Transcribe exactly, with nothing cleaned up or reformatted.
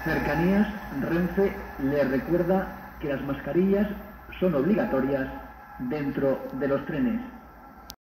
Cercanías, Renfe le recuerda que las mascarillas son obligatorias dentro de los trenes.